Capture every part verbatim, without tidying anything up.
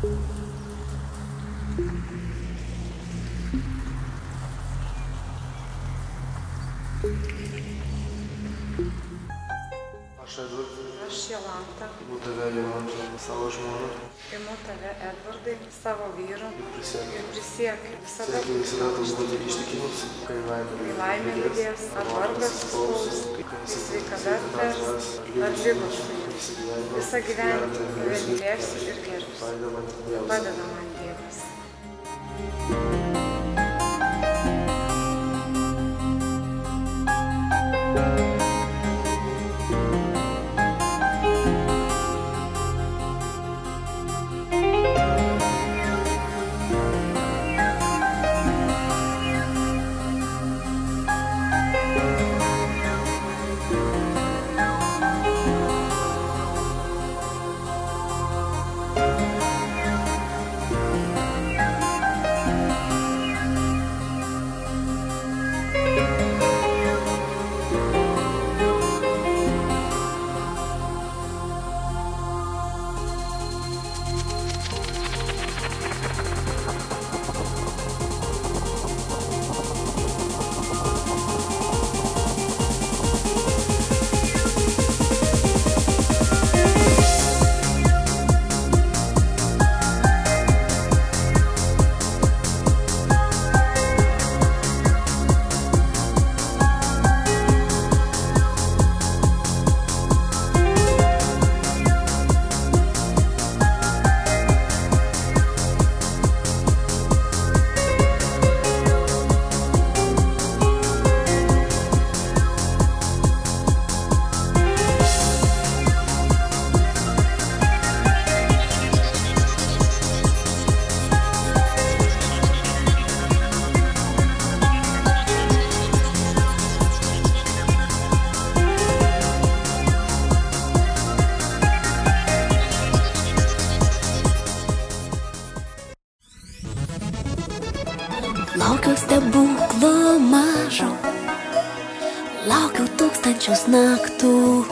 Aš Edvard. Aš Jolanta. Imu tave, Jolanta, savo žmoną. Imu tave, Edvardai, savo vyru. Ir prisiekiu. Ir prisiekiu. Visada Siekiu visada tau būti ištikimus, kai kai laimė lydės, ar vargas suspaus, kai sveikata atvers, ar ligos suims. Visą gyvenimą tave mylėsiu ir gerbsiu. Padeda man Dievas. Laukiau stebuklo mažo, laukiau tūkstančius naktų.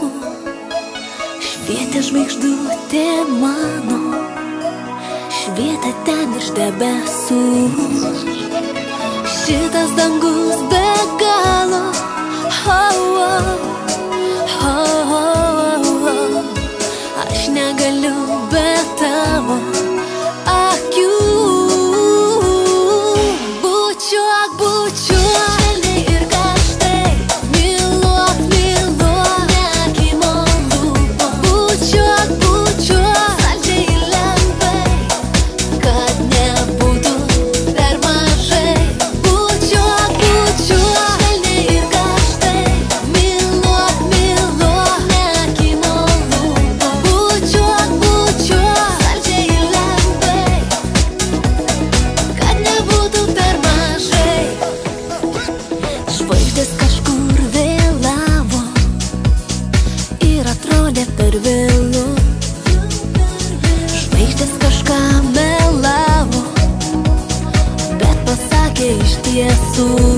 Švietė žvaigždutė mano, švietė ten iš debesų. Šitas dangus be galo, oh, oh, oh, oh, oh. Aš negaliu be tavo akių. Bučiuok, bučiuok, švelniai ir karštai, myluok, myluok, nekimo lūpo. Bučiuok, bučiuok, saldžiai ir lengvai, kad nebūtų per mažai. Bučiuok, bučiuok, švelniai ir karštai, myluok, myluok, nekimo lūpo. Bučiuok, bučiuok, saldžiai ir lengvai, kad nebūtų per mažai. Žvaigždės kažkur vėlavo ir atrodė per vėlu. Žvaigždės kažką melavo, bet pasakė iš tiesų.